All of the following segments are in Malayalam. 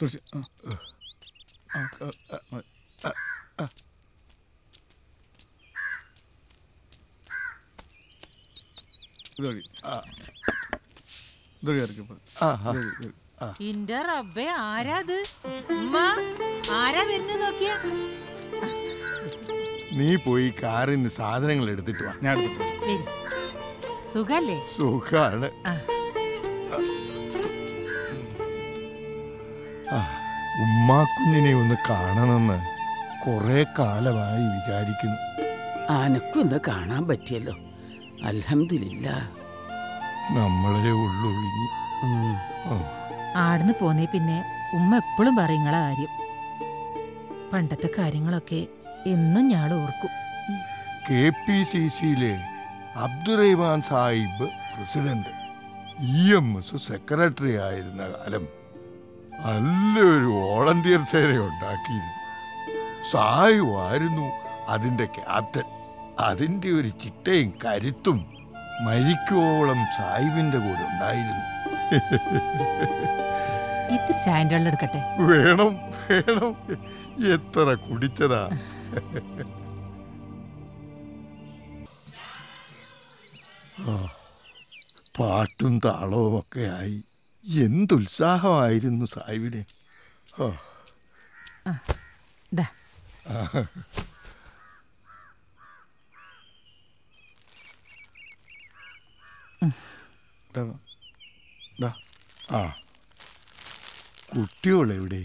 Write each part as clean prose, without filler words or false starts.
ഇന്റെ റബ്ബേ, ആരാത്? ആരാ വരുന്ന നോക്കിയ? നീ പോയി കാറിൽ നിന്ന് സാധനങ്ങൾ എടുത്തിട്ട് വാ. സുഖല്ലേ? സുഖാണ്. ഉമ്മാക്കുഞ്ഞിനെ ഒന്ന് കാണണമെന്ന് കുറെ കാലമായി വിചാരിക്കുന്നു. അനക്കൊന്ന് കാണാൻ പറ്റിയല്ലോ, അൽഹംദുലില്ലാ. നമ്മളെ ഉള്ളൂ ഇനി. ആടുന്ന് പോന്നേ പിന്നെ ഉമ്മ എപ്പോഴും പറയും നിങ്ങളെ കാര്യം. പണ്ടത്തെ കാര്യങ്ങളൊക്കെ എന്നും ഞാൻ ഓർക്കും. KPCCയിലെ Abdurahman Sahib president, EMS secretary ആയിരുന്ന കാലം നല്ലൊരു വോളണ്ടിയർ സേന ഉണ്ടാക്കിയിരുന്നു. സാഹിബായിരുന്നു അതിന്റെ ക്യാപ്റ്റൻ. അതിന്റെ ഒരു ചിട്ടയും കരുത്തും മരിക്കോളം സാഹിബിന്റെ കൂടെ ഉണ്ടായിരുന്നു. ഇത്തിരി ചായൻ്റെ വെള്ളം എടുക്കട്ടെ? വേണം വേണം, എത്ര കുടിച്ചതാ. പാട്ടും താളവും ഒക്കെ ആയി എന്തുത്സാഹമായിരുന്നു സാഹിബിന്. കുട്ടികളെവിടെ?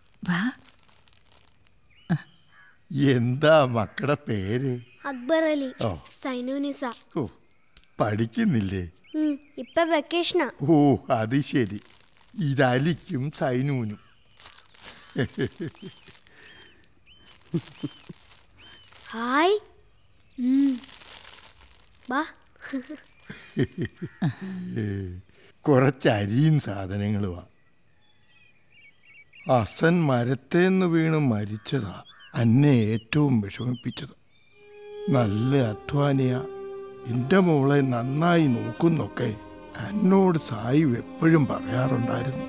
എന്താ മക്കളുടെ പേര്? അക്ബർ അലി, സൈനുനിസ. ഓ, പഠിക്കുന്നില്ലേ? ഇപ്പൊ വെക്കേഷനാ. ഓ, അത് ശരി. ഇതലിക്കും സൈനൂനും. ഹായ്. കുറച്ചരിയും സാധനങ്ങളുമാ. ഹസൻ മരത്തേന്ന് വീണ് മരിച്ചതാ എന്നെ ഏറ്റവും വിഷമിപ്പിച്ചത്. നല്ല അധ്വാനിയ, എൻ്റെ മോളെ നന്നായി നോക്കുന്നൊക്കെ എന്നോട് സായിബ് എപ്പോഴും പറയാറുണ്ടായിരുന്നു.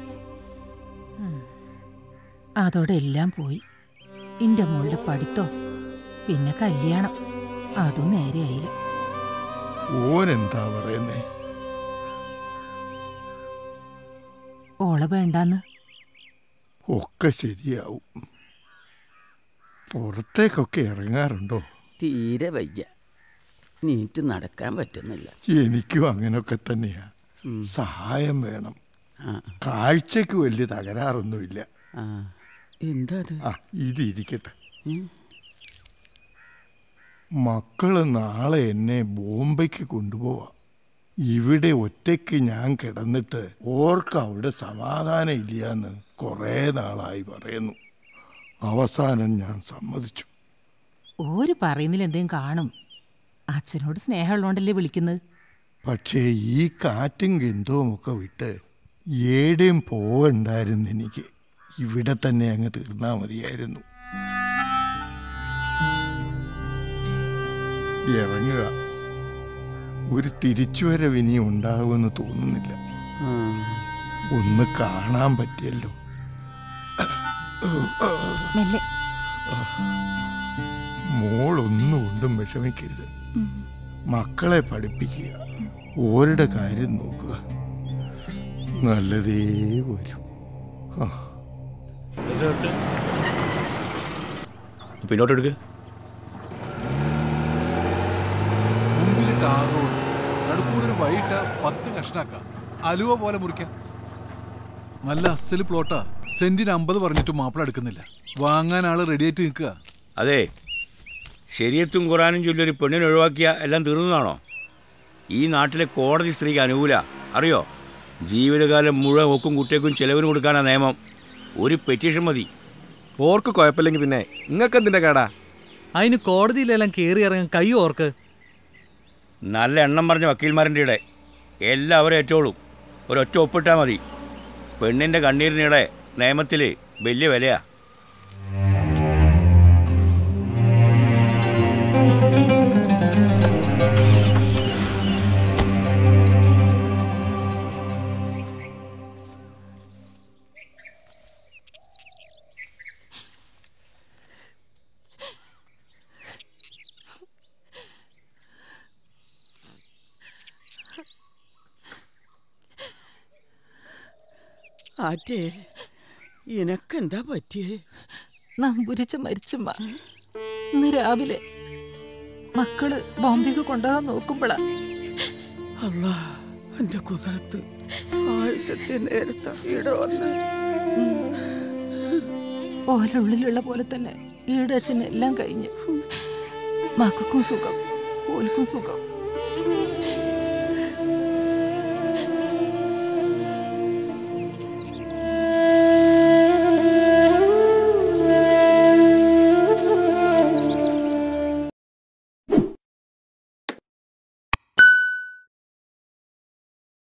അതോടെ എല്ലാം പോയി. എൻ്റെ മോളുടെ പഠിത്തോ പിന്നെ കല്യാണം അതും നേരെയായില്ല. ഓനെന്താ പറയുന്നേ? ഓളെ വേണ്ടാന്ന്. ഒക്കെ ശരിയാവും. പുറത്തേക്കൊക്കെ ഇറങ്ങാറുണ്ടോ? തീരെ വയ്യ, നീറ്റ് നടക്കാൻ പറ്റുന്നില്ല. എനിക്കും അങ്ങനൊക്കെ തന്നെയാ. സഹായം വേണം. കാഴ്ചക്ക് വലിയ തകരാറൊന്നുമില്ല. എന്താ ഇതിരിക്കട്ടെ. മക്കള് നാളെ എന്നെ ബോംബെക്ക് കൊണ്ടുപോവാ. ഇവിടെ ഒറ്റയ്ക്ക് ഞാൻ കിടന്നിട്ട് ഓർക്ക് അവിടെ സമാധാനം ഇല്ലയെന്ന് കുറേ നാളായി പറയുന്നു. അവസാനം ഞാൻ സമ്മതിച്ചു. ഓര് പറയുന്നതിൽ എന്തെങ്കിലും കാണും. അച്ഛനോട് സ്നേഹമുള്ളതുകൊണ്ടല്ലേ വിളിക്കുന്നത്. പക്ഷേ ഈ കാറ്റും ഗന്ധവും ഒക്കെ വിട്ട് ഏടെയും പോവണ്ടായിരുന്നു എനിക്ക്. ഇവിടെ തന്നെ അങ്ങ് തീർന്നാ മതിയായിരുന്നു. ഇറങ്ങുക. ഒരു തിരിച്ചുവരവ് ഇനി ഉണ്ടാകുമെന്ന് തോന്നുന്നില്ല. ഒന്ന് കാണാൻ പറ്റിയല്ലോ. മോളൊന്നും കൊണ്ടും വിഷമിക്കരുത്. മക്കളെ പഠിപ്പിക്കുക, ഓരുടെ കാര്യം നോക്കുക. നല്ലതേ വരും. പിന്നോട്ടെടുക്ക്. നടുക്കൂടൊരു വൈകിട്ട് 10 കഷ്ണാക്കാം, അലുവ പോലെ മുറിക്കാം. നല്ല അസല് പ്ലോട്ടാ. സെന്റിന് 50 പറഞ്ഞിട്ട് മാപ്പിള എടുക്കുന്നില്ല. വാങ്ങാൻ ആള് റെഡിയായിട്ട് നിൽക്കുക. അതെ, ശരീഅത്തും ഖുറാനും ചൊല്ലൊരു പെണ്ണിനെ ഒഴിവാക്കിയ എല്ലാം തീർന്നതാണോ? ഈ നാട്ടിലെ കോടതി സ്ത്രീക്ക് അനുകൂല, അറിയോ? ജീവിതകാലം മുഴുവൻ ഒക്കും കുട്ടിയേക്കും ചെലവിന് കൊടുക്കാനാ നിയമം. ഒരു പെറ്റീഷൻ മതി. ഓർക്ക് കുഴപ്പമില്ലെങ്കിൽ പിന്നെ നിങ്ങൾക്ക് എന്തിൻ്റെ കേടാ? അതിന് കോടതിയിലെല്ലാം കയറി ഇറങ്ങാൻ കൈ ഓർക്ക്. നല്ല എണ്ണം പറഞ്ഞ വക്കീൽമാരുടെ ഇടെ എല്ലാവരും ഏറ്റോളും. ഒരൊറ്റ ഒപ്പിട്ടാൽ മതി. പെണ്ണിൻ്റെ കണ്ണീരിനിടെ നിയമത്തിൽ വലിയ വിലയാ. ആറ്റേ എനക്കെന്താ പറ്റിയേ? നമ്പൂരിച്ച മരിച്ചുമ്മ. ഇന്ന് രാവിലെ മക്കള് ബോംബെക്ക് കൊണ്ടുപോകാൻ നോക്കുമ്പോളാ. അല്ലാ, എന്റെ കുതിരത്ത് ആയുസത്തെ നേരത്തെ ഇവിടെ വന്ന്. ഓലുള്ളിലുള്ള പോലെ തന്നെ ഈടെ അച്ഛന് എല്ലാം കഴിഞ്ഞു. മക്കൾക്കും സുഖം, ഓൽക്കും സുഖം.